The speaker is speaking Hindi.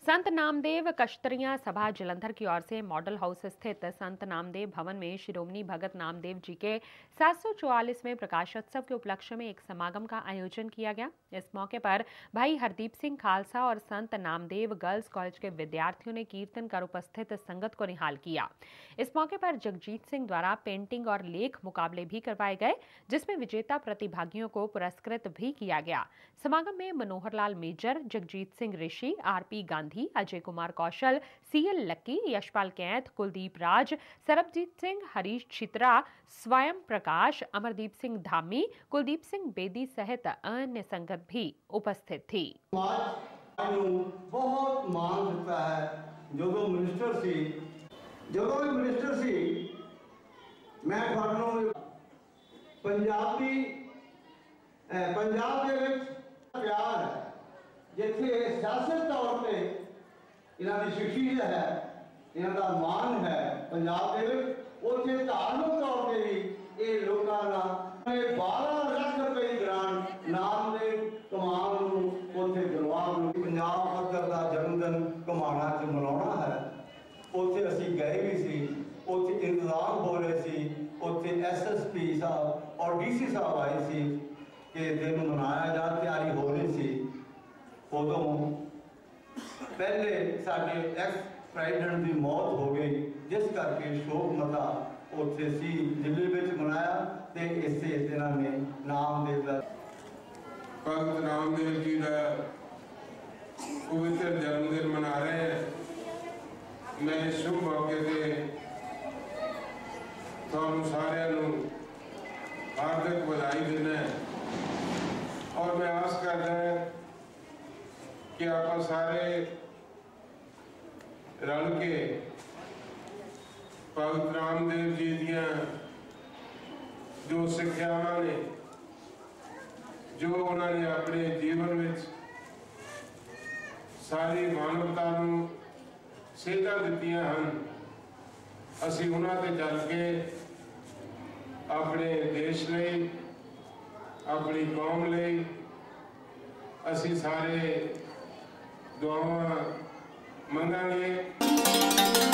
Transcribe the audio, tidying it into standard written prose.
संत नामदेव कश्तरियां सभा जलंधर की ओर से मॉडल हाउस स्थित संत नामदेव भवन में शिरोमणि भगत नामदेव जी के 744वें प्रकाशोत्सव के उपलक्ष्य में एक समागम का आयोजन किया गया। इस मौके पर भाई हरदीप सिंह खालसा और संत नामदेव गर्ल्स कॉलेज के विद्यार्थियों ने कीर्तन कर उपस्थित संगत को निहाल किया। इस मौके पर जगजीत सिंह द्वारा पेंटिंग और लेख मुकाबले भी करवाए गए, जिसमें विजेता प्रतिभागियों को पुरस्कृत भी किया गया। समागम में Manohar Lal Major, Jagjit Singh Rishi, RP Gandhi, Ajay Kumar Kaushal, CL Lucky, Yashpal Kainth, Kuldeep Raj, Sarabjit Singh, Harish Chhitra, Swayam Prakash, Amardeep Singh Dhami, Kuldeep Singh Bedi सहित अन्य संगत भी उपस्थित थी। बहुत मान दिता है जो मिनिस्टर सी मैं पंजाबी पंजाब के प्यार है जिथे सियासत तौर पर इन्हों की शख्सियत है, इन्हों का मान है पंजाब के उसे धार्मिक तौर पर भी ये लोगों का 12 लाख रुपए की ग्रांट नामदेव कमान उसे गुरवाब पंजाब पद्धर का जन्मदिन घुमाना च मनाना है। उसे असी गए भी सी, उसे इंतजाम हो रहे सी, उसे SSP साहब और DC साहब आए सी कि दिन मनाया जा तैयारी हो रही सी। उदों पहले साडे एक्स प्रेजिडेंट की मौत हो गई, जिस करके शोक मता उत्थे सी दिल्ली में मनाया ते इसे दिनों में नामदेव भगत नामदेव जी का पवित्र जन्मदिन मना रहे हैं। मैं इस शुभ मौके से तुहानू सारिਆਂ हार्दिक बधाई देना और मैं आस करता है कि आप सारे रल के भगत रामदेव जी दियां जो सिक्ख्यावां ने, जो उन्होंने अपने जीवन में सारी मानवता नूं सेधा दित्तियां हन, असी उन्हां ते चल के अपने देश लई, अपनी कौम लई असी सारे दुआवां मंगांगे।